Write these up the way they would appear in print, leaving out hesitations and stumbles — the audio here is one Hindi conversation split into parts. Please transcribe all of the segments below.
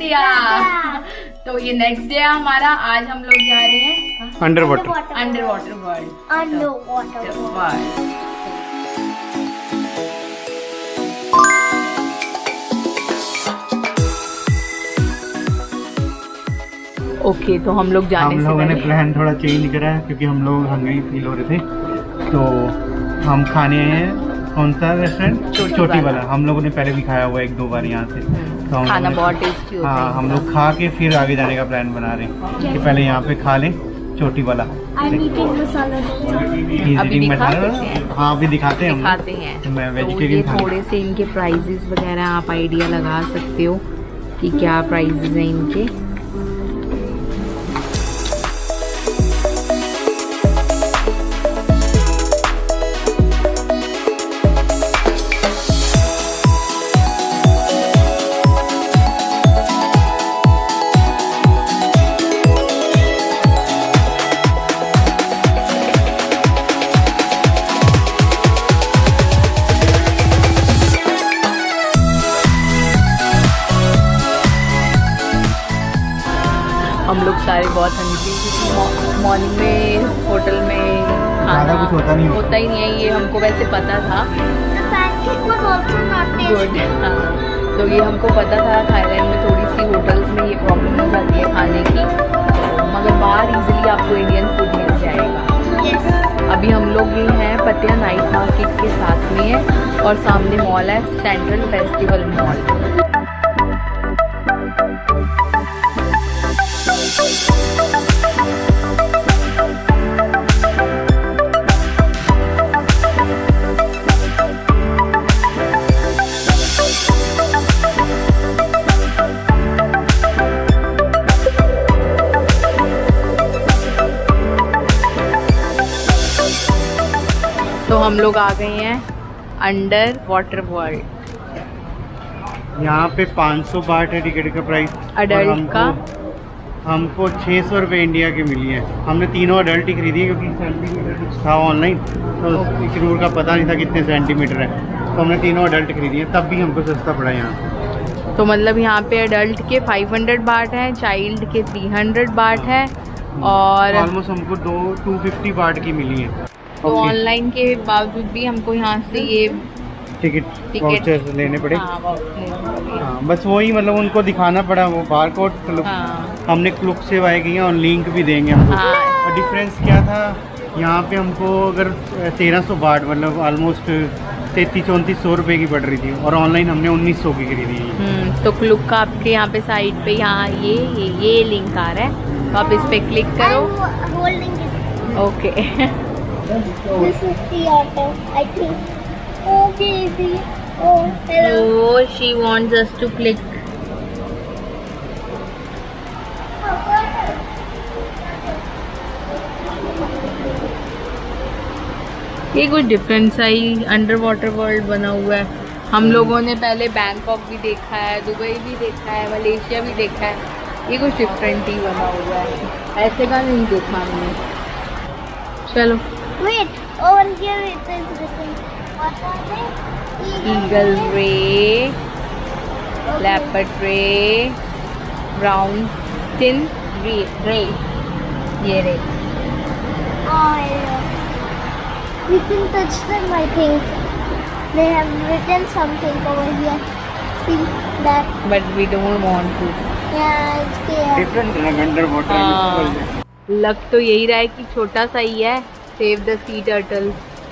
किया। तो ये नेक्स्ट डे हमारा, आज हम लोग जा रहे हैं अंडर वाटर वर्ल्ड। ओके, तो हम लोग जाने से हम लोगों ने प्लान थोड़ा चेंज करा है क्योंकि हम लोग हंगरी फील हो रहे थे, तो हम खाने आए हैं। कौन सा रेस्टोरेंट? छोटी वाला। हम लोगों ने पहले भी खाया हुआ 1-2 बार यहाँ से, तो खाना बहुत टेस्टी होता है। हाँ, हम लोग खा के फिर आगे जाने का प्लान बना रहे हैं कि पहले यहाँ पे खा लें छोटी वाला। अभी हाँ, अभी दिखाते हैं। मैं वेजिटेरियन। तो थोड़े से इनके प्राइजेस वगैरह आप आइडिया लगा सकते हो कि क्या प्राइजेस हैं इनके। हम लोग सारे बहुत हंग्री। मॉर्निंग में होटल में खाना कुछ होता ही नहीं है, ये हमको वैसे पता था। गुड। हाँ, तो ये हमको पता था थाईलैंड में थोड़ी सी होटल्स में ये प्रॉब्लम हो जाती है खाने की, मगर बाहर इजीली आपको इंडियन फूड मिल जाएगा। अभी हम लोग ये हैं पतिया नाइट मार्केट के साथ में है और सामने मॉल है सेंट्रल फेस्टिवल मॉल। तो हम लोग आ गए हैं अंडर वाटर वर्ल्ड। यहाँ पे 500 बाट है टिकट का प्राइस। अडल्ट का हमको 600 रुपये इंडिया के मिली है। हमने तीनों अडल्ट ही खरीदी है क्योंकि सेंटीमीटर था ऑनलाइन, तो इकनूर का पता नहीं था कितने सेंटीमीटर है, तो हमने तीनों अडल्ट खरीदी है, तब भी हमको सस्ता पड़ा यहाँ। तो मतलब यहाँ पे अडल्ट के 500 बाट है, चाइल्ड के 300 बाट है और ऑलमोस्ट हमको 250 बाट की मिली है। तो ऑनलाइन के बावजूद भी हमको यहाँ से ये टिकट वाउचर लेने पड़े। हाँ, बस वही, मतलब उनको दिखाना पड़ा वो बार कोड। हमने क्लुक से बाय किया और लिंक भी देंगे हमको। और डिफरेंस क्या था, यहाँ पे हमको अगर 1300 बाट मतलब ऑलमोस्ट 3300-3400 रुपये की पड़ रही थी, और ऑनलाइन हमने 1900 की खरीदी। तो क्लुक का आपके यहाँ पे साइड पे यहाँ ये लिंक आ रहा है, तो आप इस पे क्लिक करो। Okay. This is the auto, I think. Oh, baby. Oh, hello. Oh, she wants us to click. ये कुछ डिफरेंट सा ही अंडर वाटर वर्ल्ड बना हुआ है। हम लोगों ने पहले बैंकॉक भी देखा है, दुबई भी देखा है, मलेशिया भी देखा है। ये कुछ डिफरेंट ही बना हुआ है, ऐसे का नहीं देखा हमने। चलो। Wait, over here it is written. What are they? Eagle ray, leopard ray, brown tin ray. ये ray. Oh, yeah. We can touch them, I think. They have written something over here. See that? But we don't want to. Yeah, it's clear. Different under water. लग तो यही रहा है कि छोटा सा ही है। Save the sea turtle.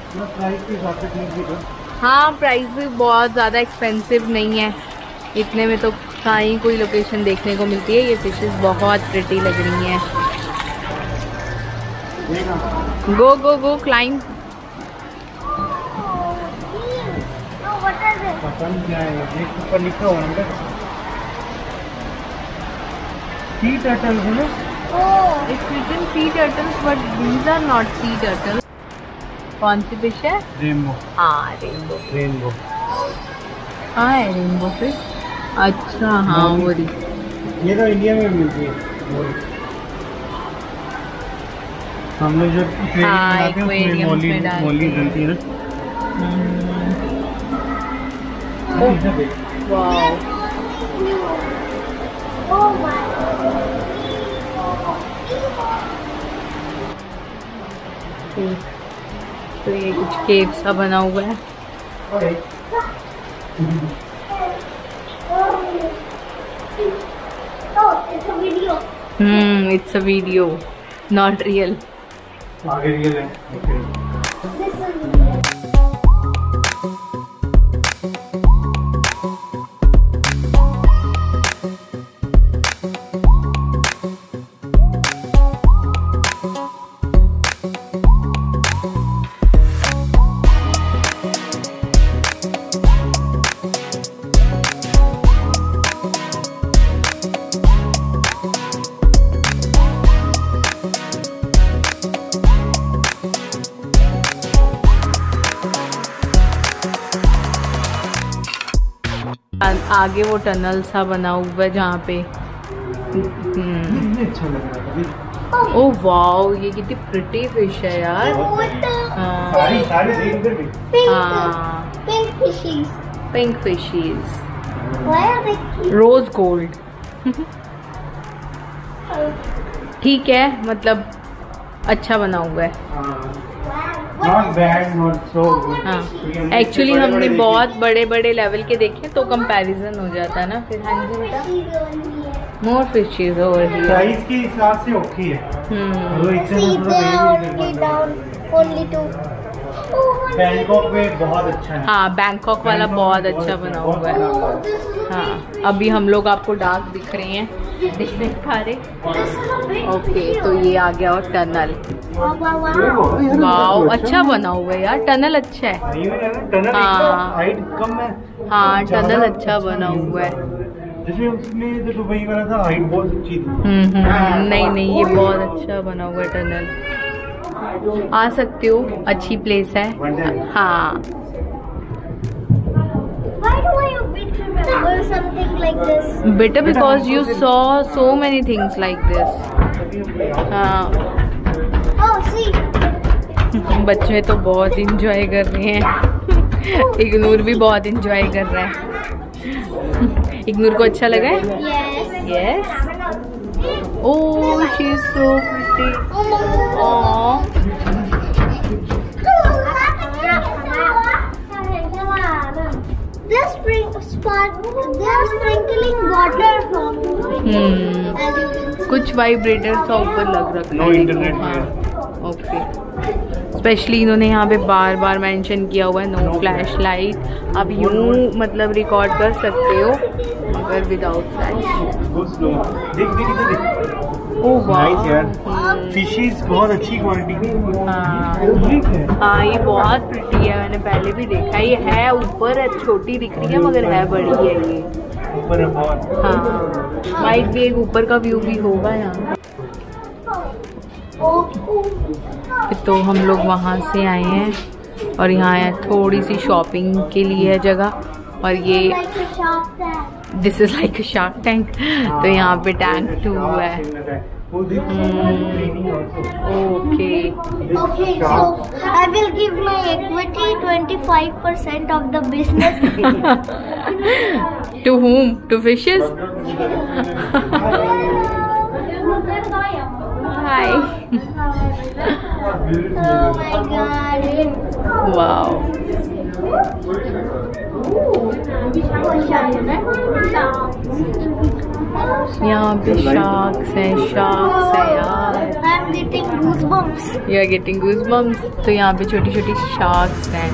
हाँ, प्राइस भी बहुत ज़्यादा एक्सपेंसिव नहीं है, इतने में तो कहाँ ही कोई लोकेशन देखने को मिलती है। ये फिशेस बहुत प्रिटी लग रही हैं। Go go go climb. ऊपर लिखा हुआ है सी टर्टल है ना। It's written sea turtles, but these are not sea turtles. कौन सी फिश है? रेनबो। हाँ, रेनबो। रेनबो हाँ है रेनबो फिश। अच्छा, हाँ वो रही। ये तो इंडिया में मिलती है। हम लोग जो एक्वेरियम में मोली डलती है ना। वाव। ओके, तो ये कुछ केव सा बना हुआ है। It's a video, not real. आगे रियल है। आगे वो टनल सा बना हुआ है जहाँ पे अच्छा लग रहा है। ओह वाओ, ये कितनी प्रिटी फिश है यार। Pink fishies, rose gold. ठीक है, मतलब अच्छा बना हुआ है। Not bad, not so good. हाँ, एक्चुअली हमने बहुत बड़े बड़े लेवल के देखे तो कंपैरिजन हो जाता है ना फिर। हाँ जी बेटा, more fishes over here. Price के हिसाब से ओके है। बैंकॉक में बहुत अच्छा है। हाँ, बैंकॉक वाला बहुत अच्छा बना हुआ है। हाँ, अभी हम लोग आपको डार्क दिख रहे हैं, दिख नहीं पा रहे। ओके, तो ये आ गया और टनल। वाओ, अच्छा बना हुआ है यार, टनल अच्छा है। हाँ हाइट कम है। हाँ, टनल अच्छा बना हुआ है। जैसे उसमें जो दुबई वाला था, हाइट बहुत अच्छी थी। नहीं, ये बहुत अच्छा बना हुआ है टनल। आ सकते हो, अच्छी प्लेस है। हाँ, better because you saw so many things like this. बच्चे तो बहुत इंजॉय कर रहे हैं। इग्नूर भी बहुत इंजॉय कर रहा है। इग्नूर को अच्छा लगा है? Yes. Oh, she's so pretty. Oh. They're sprinkling water from कुछ वाइब्रेटर सा ऊपर लग रखा है। नो इंटरनेट है। ओके, स्पेशली इन्होंने यहाँ पे बार बार मेंशन किया हुआ है नो फ्लैश लाइट। आप यूँ मतलब रिकॉर्ड कर सकते हो मगर विदाउट फ्लैश। ओह वाह, फिशेस बहुत अच्छी क्वालिटी की। हाँ, ये बहुत प्रिटी है, मैंने पहले भी देखा। ये है ऊपर है, छोटी दिख रही है मगर है बड़ी है ये ऊपर है बहुत। हाँ, माइट भी एक ऊपर का व्यू भी होगा यहाँ। तो हम लोग वहाँ से आए हैं और यहाँ है थोड़ी सी शॉपिंग के लिए है जगह। और ये this is like a shark tank. तो यहाँ पे टैंक 2 है। Okay, so I will give my equity 25% of the business. To whom? To fishes? Hi. Oh my god. Wow. यहाँ पे शार्क्स है यार। I'm getting goosebumps. You are getting goosebumps. तो यहाँ पे छोटी छोटी शार्क्स हैं।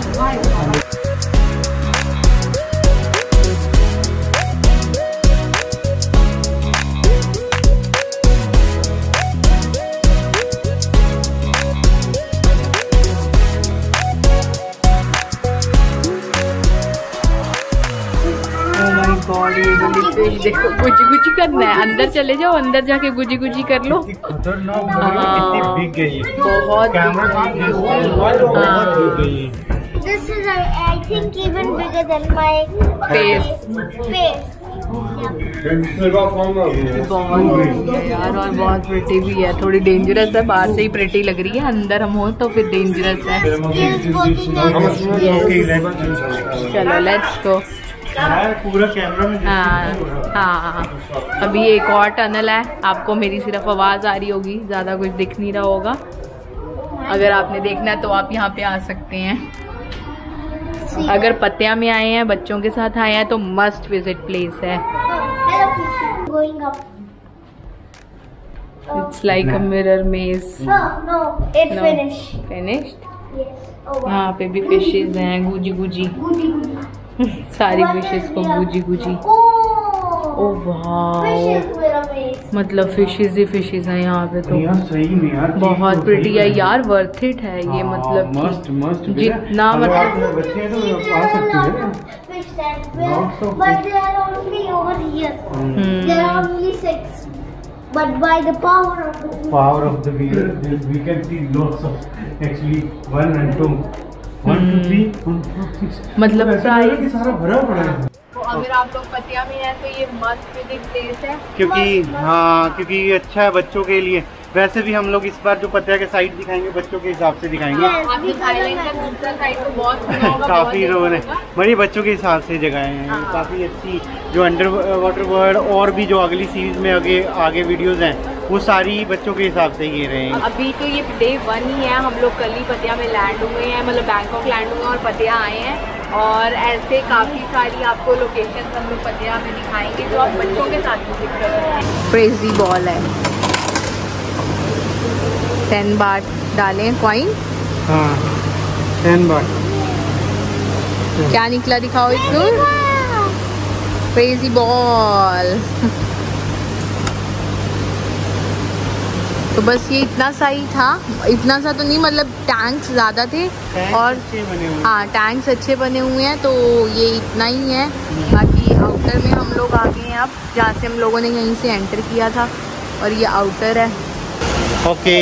फिश देखो, गुजी गुजी करना है। अंदर चले जाओ, अंदर जाके गुजी गुजी कर लो। खतरनाक, कितनी बिग है ये। बहुत This is I think even bigger than my face. बहुत है यार, और बहुत प्रिटी भी है। थोड़ी डेंजरस है, बाहर से ही प्रिटी लग रही है, अंदर हम हो तो फिर डेंजरस है। चलो लेट्स गो। पूरा कैमरा में। हाँ, अभी एक और टनल है। आपको मेरी सिर्फ आवाज आ रही होगी, ज्यादा कुछ दिख नहीं रहा होगा। अगर आपने देखना है तो आप यहाँ पे आ सकते हैं। अगर पतिया में आए हैं, बच्चों के साथ आए हैं तो मस्ट विजिट प्लेस है। It's like a mirror maze. Finished. यहाँ पे भी फिशेज हैं, गुजी गुजी सारी फिशेज को गुजी गुजी। ओह वाह, मतलब फिशेज ही फिशेज हैं यहाँ पे तो बहुत प्रिटी है यार, वर्थ इट है ये। मतलब जितना मतलब But by the power of the wheel, we can see lots of actually 1 and 2, 1 2 3 1 4 6 मतलब प्राइस सारा भरा पड़ा है। तो अगर आप लोग पतिया में हैं तो ये मस्त विजिट प्लेस है, क्योंकि ये अच्छा है बच्चों के लिए। वैसे भी हम लोग इस बार जो पतिया के साइड दिखाएंगे बच्चों के हिसाब से दिखाएंगे। काफी लोगों ने बड़ी बच्चों के हिसाब से जगह हैं, काफी अच्छी। जो अंडर वाटर वर्ल्ड और भी जो अगली सीरीज में आगे वीडियोस हैं वो सारी बच्चों के हिसाब से ही रहेंगे। अभी तो ये डे 1 ही है, हम लोग कल ही पतिया में लैंड हुए हैं, मतलब बैंकॉक लैंड हुए और पतिया आए हैं। और ऐसे काफ़ी सारी आपको लोकेशन हम लोग पतिया में दिखाएंगे जो आप बच्चों के साथ विजिट कर सकते हैं। क्रेजी बॉल है, 10 बार डालें कॉइन। हाँ 10 बार। क्या निकला दिखाओ इसको। Crazy ball. तो बस ये इतना सा ही था, इतना सा तो नहीं, मतलब टैंक्स ज़्यादा थे और हाँ टैंक्स अच्छे बने हुए हैं, तो ये इतना ही है। बाकी आउटर में हम लोग आ गए हैं अब, जहाँ से हम लोगों ने यहीं से एंटर किया था, और ये आउटर है। ओके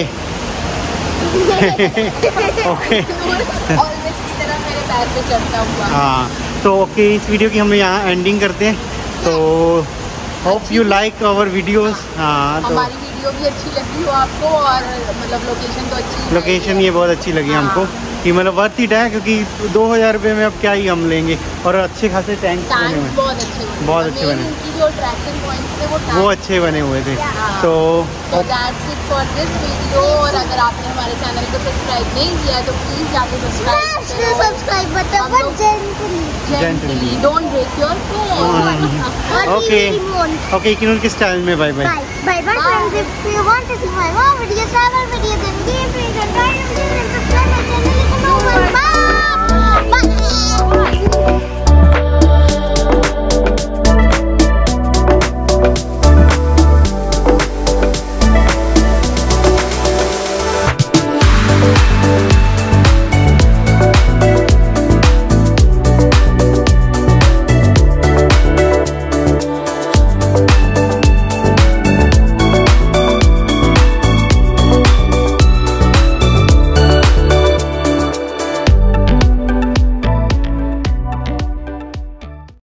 ओके मेरे पैर पे चढ़ता हुआ। हाँ तो ओके, इस वीडियो की हम यहाँ एंडिंग करते हैं। तो hope you like our videos. हाँ तो हमारी वीडियो भी अच्छी लगी हो आपको, और मतलब लोकेशन तो अच्छी, लोकेशन ये बहुत अच्छी लगी हमको कि मतलब वर्थ इट है, क्योंकि 2000 रुपये में अब क्या ही हम लेंगे, और अच्छे खासे टैंक्स बने हुए, बहुत अच्छे बने, जो अट्रैक्शन पॉइंट्स थे वो अच्छे बने हुए थे। तो that's it for this video. और अगर आपने हमारे चैनल को सब्सक्राइब नहीं किया है तो प्लीज जाके सब्सक्राइब बटन पर gently, don't break your phone. Okay Kinnu के स्टाइल में bye bye bye bye friends. If you want to see my more videos, travel videos and gameplays and random videos, subscribe my channel. Bye.